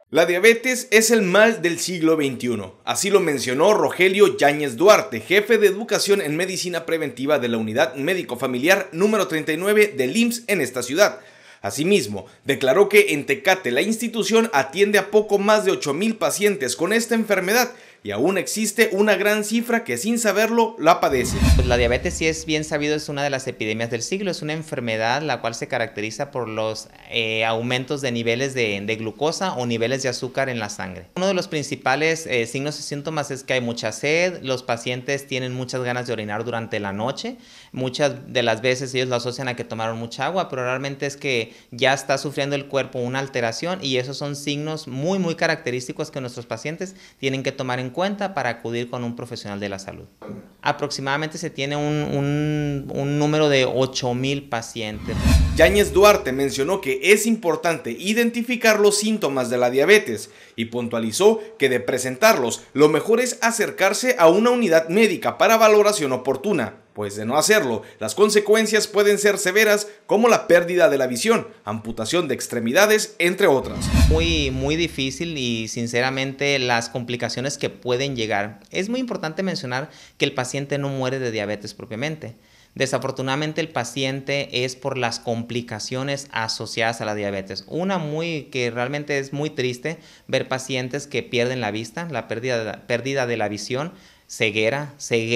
La diabetes es el mal del siglo XXI, así lo mencionó Rogelio Yáñez Duarte, jefe de Educación en Medicina Preventiva de la Unidad Médico Familiar número 39 del IMSS en esta ciudad. Asimismo, declaró que en Tecate la institución atiende a poco más de 8,000 pacientes con esta enfermedad y aún existe una gran cifra que sin saberlo la padece. Pues la diabetes, sí es bien sabido, es una de las epidemias del siglo. Es una enfermedad la cual se caracteriza por los aumentos de niveles de glucosa o niveles de azúcar en la sangre. Uno de los principales signos y síntomas es que hay mucha sed, los pacientes tienen muchas ganas de orinar durante la noche. Muchas de las veces ellos lo asocian a que tomaron mucha agua, pero realmente es que ya está sufriendo el cuerpo una alteración y esos son signos muy característicos que nuestros pacientes tienen que tomar en cuenta para acudir con un profesional de la salud. Aproximadamente se tiene un número de 8,000 pacientes. Yáñez Duarte mencionó que es importante identificar los síntomas de la diabetes y puntualizó que de presentarlos, lo mejor es acercarse a una unidad médica para valoración oportuna, pues de no hacerlo, las consecuencias pueden ser severas como la pérdida de la visión, amputación de extremidades, entre otras. Muy difícil y sinceramente las complicaciones que pueden llegar. Es muy importante mencionar que el paciente no muere de diabetes propiamente. Desafortunadamente el paciente es por las complicaciones asociadas a la diabetes. Una que realmente es muy triste ver pacientes que pierden la vista, la pérdida de la visión, ceguera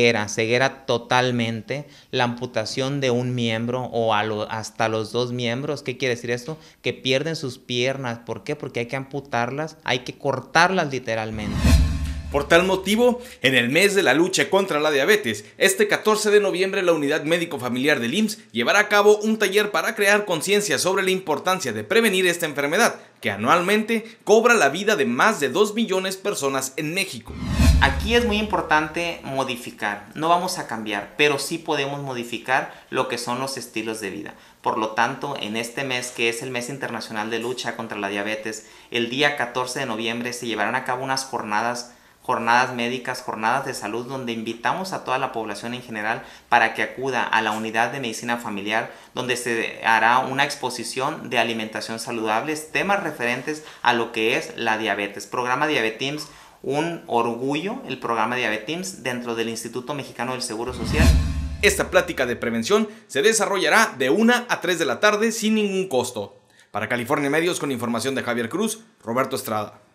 totalmente, la amputación de un miembro o hasta los dos miembros. ¿Qué quiere decir esto? Que pierden sus piernas. ¿Por qué? Porque hay que amputarlas, hay que cortarlas literalmente. Por tal motivo, en el mes de la lucha contra la diabetes, este 14 de noviembre la Unidad Médico Familiar del IMSS llevará a cabo un taller para crear conciencia sobre la importancia de prevenir esta enfermedad, que anualmente cobra la vida de más de 2 millones de personas en México. Aquí es muy importante modificar, no vamos a cambiar, pero sí podemos modificar lo que son los estilos de vida. Por lo tanto, en este mes, que es el mes internacional de lucha contra la diabetes, el día 14 de noviembre se llevarán a cabo unas jornadas médicas, jornadas de salud, donde invitamos a toda la población en general para que acuda a la unidad de medicina familiar, donde se hará una exposición de alimentación saludable, temas referentes a lo que es la diabetes. Programa Diabetims, un orgullo el programa Diabetims dentro del Instituto Mexicano del Seguro Social. Esta plática de prevención se desarrollará de 1 a 3 de la tarde sin ningún costo. Para California Medios, con información de Javier Cruz, Roberto Estrada.